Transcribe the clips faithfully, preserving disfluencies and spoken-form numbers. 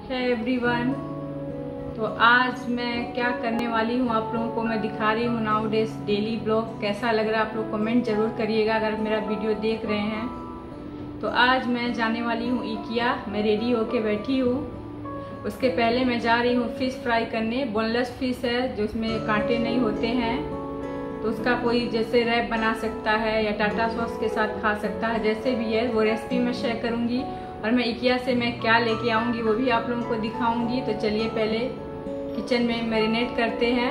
है एवरीवन। तो आज मैं क्या करने वाली हूँ आप लोगों को मैं दिखा रही हूँ नाउ डेज डेली ब्लॉग। कैसा लग रहा है आप लोग कमेंट जरूर करिएगा अगर मेरा वीडियो देख रहे हैं। तो आज मैं जाने वाली हूँ इकिया। मैं रेडी होके बैठी हूँ। उसके पहले मैं जा रही हूँ फिश फ्राई करने। बोनलेस फिश है जो उसमें कांटे नहीं होते हैं, तो उसका कोई जैसे रैप बना सकता है या टाटा सॉस के साथ खा सकता है, जैसे भी है वो रेसिपी मैं शेयर करूँगी। और मैं इकिया से मैं क्या लेके आऊँगी वो भी आप लोगों को दिखाऊंगी। तो चलिए पहले किचन में मैरिनेट करते हैं।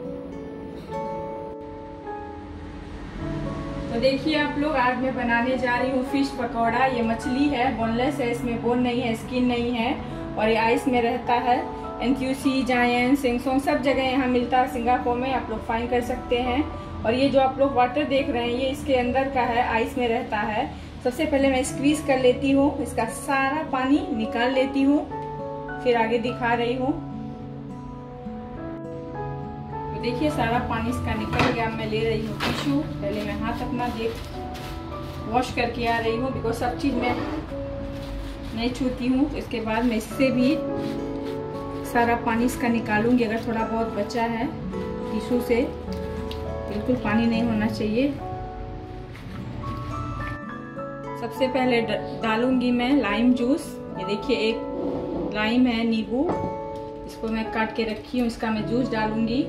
तो देखिए आप लोग, आज मैं बनाने जा रही हूँ फिश पकौड़ा। ये मछली है, बोनलेस है, इसमें बोन नहीं है, स्किन नहीं है और ये आइस में रहता है। एनक्यूसी, जायंट, सेंगसोंग सब जगह यहाँ मिलता है सिंगापुर में, आप लोग फाइंड कर सकते हैं। और ये जो आप लोग वाटर देख रहे हैं ये इसके अंदर का है, आइस में रहता है। सबसे पहले मैं स्क्वीज कर लेती हूँ, इसका सारा पानी निकाल लेती हूँ, फिर आगे दिखा रही हूँ। तो देखिए सारा पानी इसका निकल गया। मैं ले रही हूँ टिश्यू। पहले मैं हाथ अपना देख वॉश करके आ रही हूँ, बिकॉज सब चीज़ मैं नहीं छूती हूँ। तो इसके बाद मैं इससे भी सारा पानी इसका निकालूंगी। अगर थोड़ा बहुत बचा है टिश्यू से, बिल्कुल पानी नहीं होना चाहिए। सबसे पहले डालूंगी मैं लाइम जूस। ये देखिए एक लाइम है, नींबू, इसको मैं काट के रखी हूँ, इसका मैं जूस डालूंगी।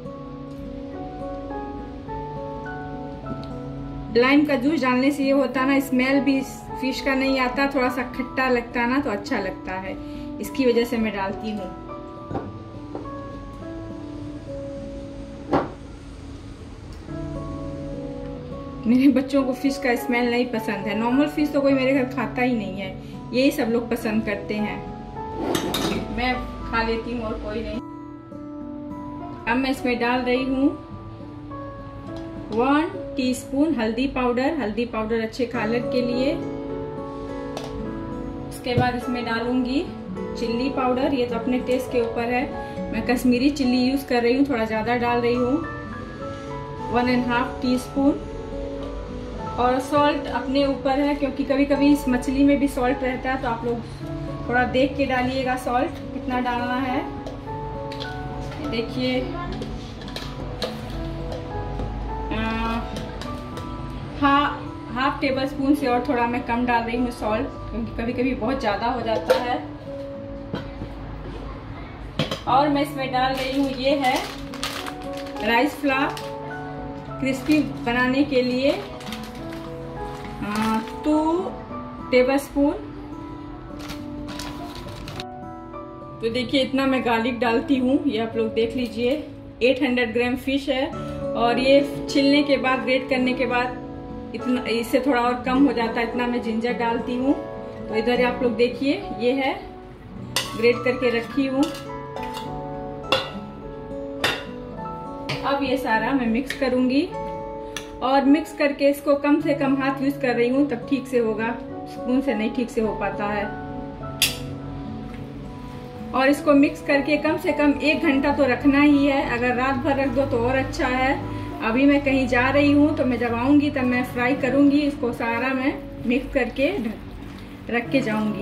लाइम का जूस डालने से ये होता है ना, स्मेल भी फिश का नहीं आता, थोड़ा सा खट्टा लगता है ना, तो अच्छा लगता है, इसकी वजह से मैं डालती हूँ। मेरे बच्चों को फिश का स्मेल नहीं पसंद है। नॉर्मल फिश तो कोई मेरे घर खाता ही नहीं है, यही सब लोग पसंद करते हैं। मैं खा लेती हूँ और कोई नहीं। अब मैं इसमें डाल रही हूँ वन टीस्पून हल्दी पाउडर। हल्दी पाउडर अच्छे कलर के लिए। उसके बाद इसमें डालूंगी चिल्ली पाउडर। ये तो अपने टेस्ट के ऊपर है, मैं कश्मीरी चिल्ली यूज कर रही हूँ, थोड़ा ज्यादा डाल रही हूँ, one and half teaspoon. और सॉल्ट अपने ऊपर है, क्योंकि कभी कभी इस मछली में भी सॉल्ट रहता है, तो आप लोग थोड़ा देख के डालिएगा सॉल्ट कितना डालना है। देखिए हाँ, हाफ टेबल स्पून से और थोड़ा मैं कम डाल रही हूँ सॉल्ट, क्योंकि कभी कभी बहुत ज़्यादा हो जाता है। और मैं इसमें डाल रही हूँ, ये है राइस फ्लावर, क्रिस्पी बनाने के लिए टू टेबल स्पून। तो देखिए इतना मैं गार्लिक डालती हूँ, ये आप लोग देख लीजिए। आठ सौ ग्राम फिश है और ये छिलने के बाद, ग्रेट करने के बाद इतना, इससे थोड़ा और कम हो जाता है, इतना मैं जिंजर डालती हूँ। तो इधर आप लोग देखिए ये है, ग्रेट करके रखी हूँ। अब ये सारा मैं मिक्स करूंगी और मिक्स करके इसको कम से कम हाथ यूज कर रही हूँ, तब ठीक से होगा, स्पून से नहीं ठीक से हो पाता है। और इसको मिक्स करके कम से कम एक घंटा तो रखना ही है। अगर रात भर रख दो तो और अच्छा है। अभी मैं कहीं जा रही हूँ, तो मैं जब आऊंगी तब मैं फ्राई करूंगी। इसको सारा मैं मिक्स करके रख के जाऊंगी।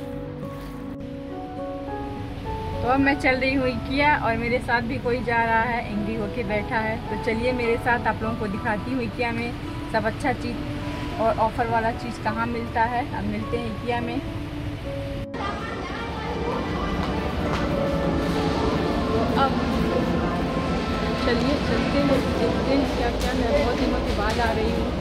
तो अब मैं चल रही हूँ इकिया और मेरे साथ भी कोई जा रहा है, एंग्री होके बैठा है। तो चलिए मेरे साथ आप लोगों को दिखाती हूँ इकिया में सब अच्छा चीज़ और ऑफर वाला चीज़ कहाँ मिलता है। अब मिलते हैं इकिया में। तो अब चलिए चलते हैं, देखते हैं क्या क्या। मैं बहुत दिनों के बाद आ रही हूँ।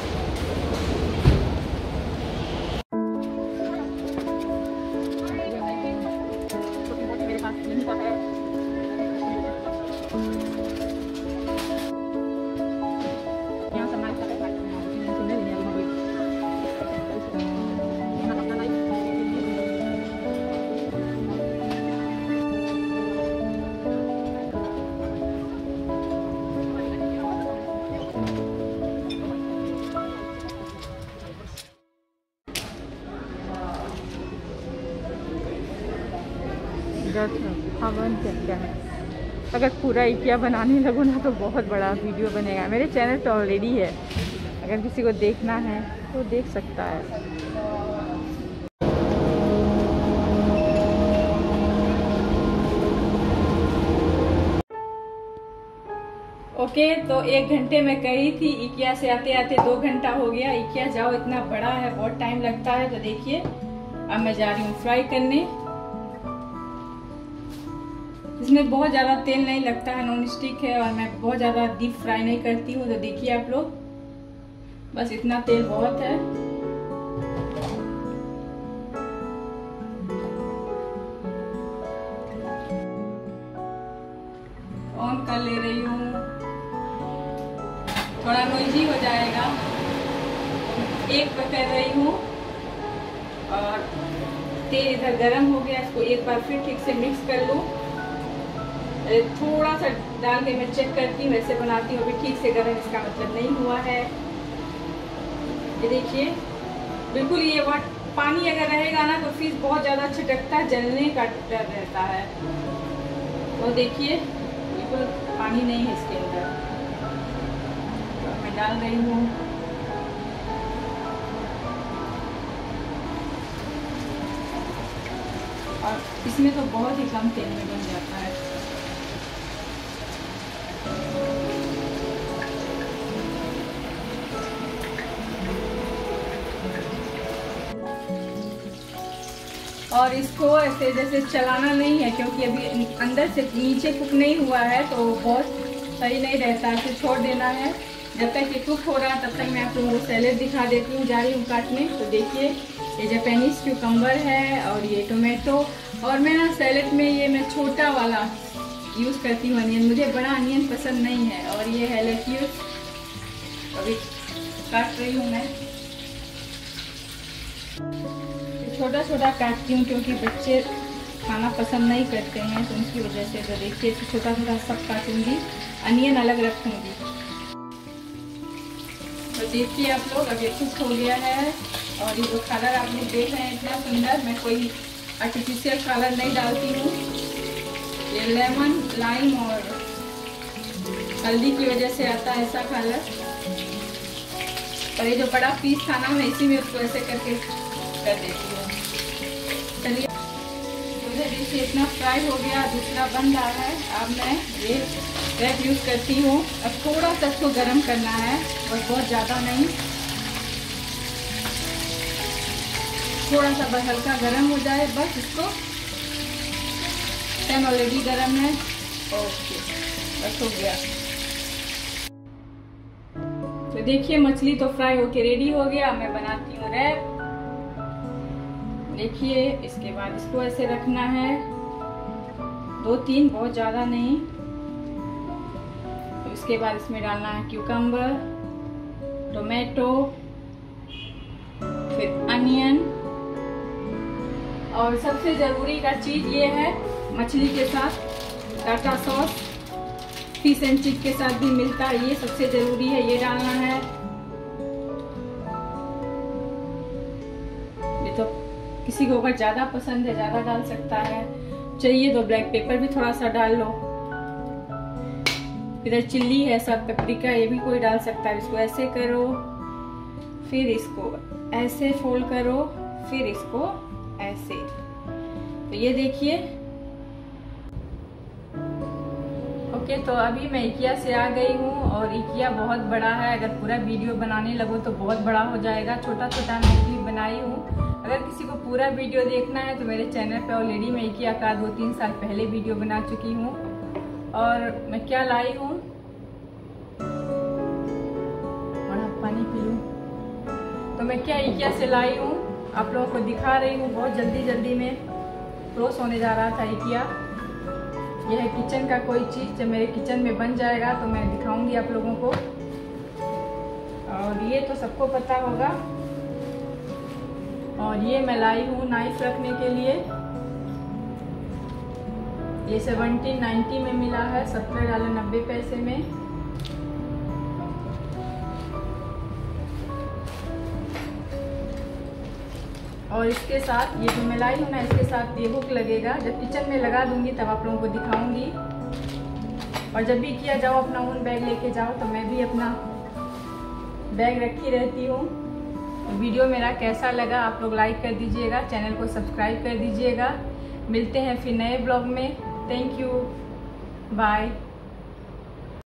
हवन क्या है, अगर पूरा इकिया बनाने लगो ना तो बहुत बड़ा वीडियो बनेगा। मेरे चैनल पे ऑलरेडी है, अगर किसी को देखना है तो देख सकता है। ओके, तो एक घंटे में करी थी, इकिया से आते आते दो घंटा हो गया। इकिया जाओ इतना बड़ा है, बहुत टाइम लगता है। तो देखिए अब मैं जा रही हूँ फ्राई करने। इसमें बहुत ज्यादा तेल नहीं लगता है, नॉन स्टिक है और मैं बहुत ज्यादा डीप फ्राई नहीं करती हूँ। तो देखिए आप लोग, बस इतना तेल बहुत है। ऑन कर ले रही हूँ, थोड़ा नॉइजी हो जाएगा। एक पर कर रही हूँ और तेल इधर गरम हो गया, इसको एक बार फिर ठीक से मिक्स कर लूँ। थोड़ा सा डाल के मैं चेक करती हूँ, वैसे बनाती हूँ। अभी ठीक से गरम इसका मतलब नहीं हुआ है। ये देखिए बिल्कुल, ये वाट पानी अगर रहेगा ना तो फिश बहुत ज़्यादा छिटकता है, जलने का डर रहता है। तो देखिए बिल्कुल पानी नहीं है इसके अंदर। तो मैं डाल रही हूँ। और इसमें तो बहुत ही कम तेल में बन जाता है। और इसको ऐसे जैसे चलाना नहीं है, क्योंकि अभी अंदर से नीचे कुक नहीं हुआ है, तो बहुत सही नहीं रहता है। इसे छोड़ देना है। जब तक ये कुक हो रहा है तब तक मैं आप लोगों को सैलेड दिखा देती हूँ। जा रही हूँ काटने। तो देखिए ये जापानीज क्यूकम्बर है और ये टोमेटो। और मैं ना सैलेड में ये मैं छोटा वाला यूज़ करती हूँ अनियन, मुझे बड़ा अनियन पसंद नहीं है। और ये है लेट्यूस, अभी काट रही हूँ मैं। छोटा छोटा काटती हूँ क्योंकि बच्चे खाना पसंद नहीं करते हैं, तो उनकी वजह से। तो देखिए छोटा छोटा सब काटूंगी, अनियन अलग रखूंगी। तो देखिए आप लोग, अब ये कुक हो गया है। और ये जो कलर आप लोग देख रहे हैं इतना सुंदर, मैं कोई आर्टिफिशियल कलर नहीं डालती हूँ। ये लेमन, लाइम और हल्दी की वजह से आता है ऐसा कलर। और ये जो बड़ा पीस था ना, मैं इसी में उसको ऐसे करके कर देती हूँ। चलिए, मुझे देखिए इतना फ्राई हो गया, दूसरा बन रहा है। अब मैं ये रैप यूज़ करती हूँ। अब थोड़ा सा इसको गर्म करना है और बहुत ज़्यादा नहीं, थोड़ा सा बस हल्का गर्म हो जाए बस। इसको पैन ऑलरेडी गर्म है। ओके, बस हो गया। तो देखिए मछली तो फ्राई होके रेडी हो गया। मैं बनाती हूँ रैप। देखिए इसके बाद इसको ऐसे रखना है, दो तीन, बहुत ज़्यादा नहीं। तो इसके बाद इसमें डालना है क्यूकम्बर, टोमेटो, फिर अनियन। और सबसे ज़रूरी का चीज़ ये है, मछली के साथ टाटा सॉस फिश एंड चिप के साथ भी मिलता है, ये सबसे ज़रूरी है, ये डालना है। ये तो किसी को अगर ज़्यादा पसंद है ज़्यादा डाल सकता है, चाहिए तो ब्लैक पेपर भी थोड़ा सा डाल लो। इधर चिल्ली है, सब पेपरिका, ये भी कोई डाल सकता है। इसको ऐसे करो, फिर इसको ऐसे फोल्ड करो, फिर इसको ऐसे। तो ये देखिए। ओके, तो अभी मैं इकिया से आ गई हूँ और इकिया बहुत बड़ा है। अगर पूरा वीडियो बनाने लगो तो बहुत बड़ा हो जाएगा। छोटा छोटा मैं क्लिप बनाई हूँ। अगर किसी को पूरा वीडियो देखना है तो मेरे चैनल पे ऑलरेडी मैं इकिया का दो तीन साल पहले वीडियो बना चुकी हूँ। और मैं क्या लाई हूँ, थोड़ा पानी पी लूँ। तो मैं क्या इकिया से लाई हूँ आप लोगों को दिखा रही हूँ। बहुत जल्दी जल्दी में क्लोज होने जा रहा था इकिया। यह है किचन का कोई चीज़, जब मेरे किचन में बन जाएगा तो मैं दिखाऊंगी आप लोगों को। और ये तो सबको पता होगा। और ये मैं लाई हूँ नाइफ रखने के लिए। ये सेवनटीन नाइन्टी में मिला है, सत्रह डॉलर नब्बे पैसे में। और इसके साथ ये जो मैं लाई हूँ ना, इसके साथ ये हुक लगेगा। जब किचन में लगा दूंगी तब आप लोगों को दिखाऊंगी। और जब भी किया जाओ अपना ओन बैग लेके जाओ, तो मैं भी अपना बैग रखी रहती हूँ। तो वीडियो मेरा कैसा लगा आप लोग लाइक कर दीजिएगा, चैनल को सब्सक्राइब कर दीजिएगा। मिलते हैं फिर नए ब्लॉग में। Thank you, bye.